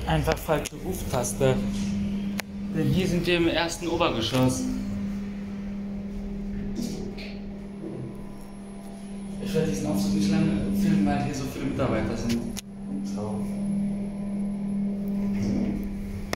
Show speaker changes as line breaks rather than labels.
Einfach falsche Ruftaste. Denn hier sind wir im ersten Obergeschoss. Ich werde diesen Aufzug nicht lange filmen, weil hier so viele Mitarbeiter sind. So.